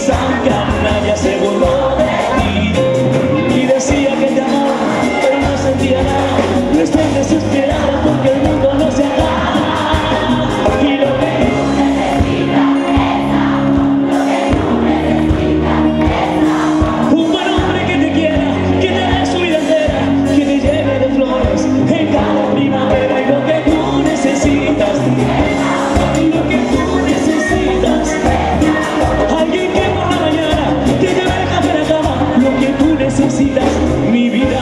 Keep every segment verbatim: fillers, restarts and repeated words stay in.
esa canalla se burló de ti y decía que te amaba, pero no sentía nada. No estés desesperada porque el mundo no se acaba. Y lo que tú necesitas es amor, lo que tú necesitas es amor. Un buen hombre que te quiera, que te dé su vida entera, que te lleve de flores en cada primavera. Y lo que tú necesitas es amor, y lo que tú necesitas alguien que por la mañana te lleve el café a la cama. Lo que tú necesitas, mi vida.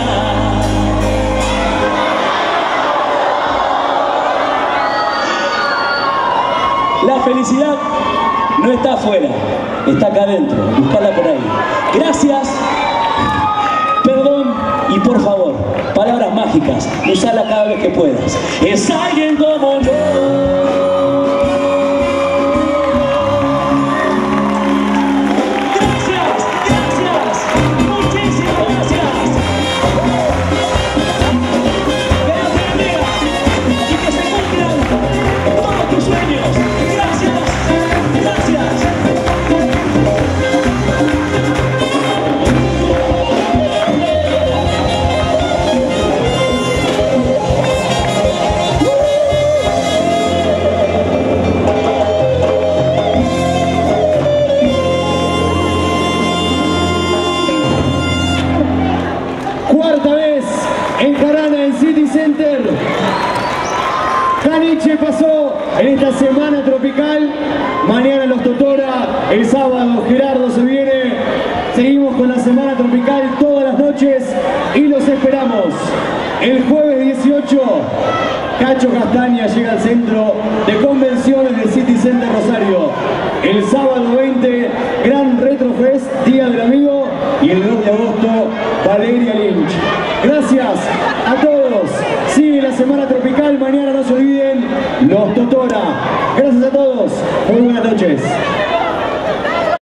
La felicidad no está afuera, está acá adentro. Buscala por ahí. Gracias, perdón y por favor. Palabras mágicas, usala cada vez que puedas. Es alguien como yo. Caniche pasó en esta semana tropical. Mañana los Totora, el sábado Gerardo se viene. Seguimos con la semana tropical todas las noches y los esperamos. El jueves dieciocho, Cacho Castaña llega al centro de convenciones del City Center Rosario. El sábado veinte, Gran Retro Fest, Día del Amigo. Y el dos de agosto, Valeria Lynch.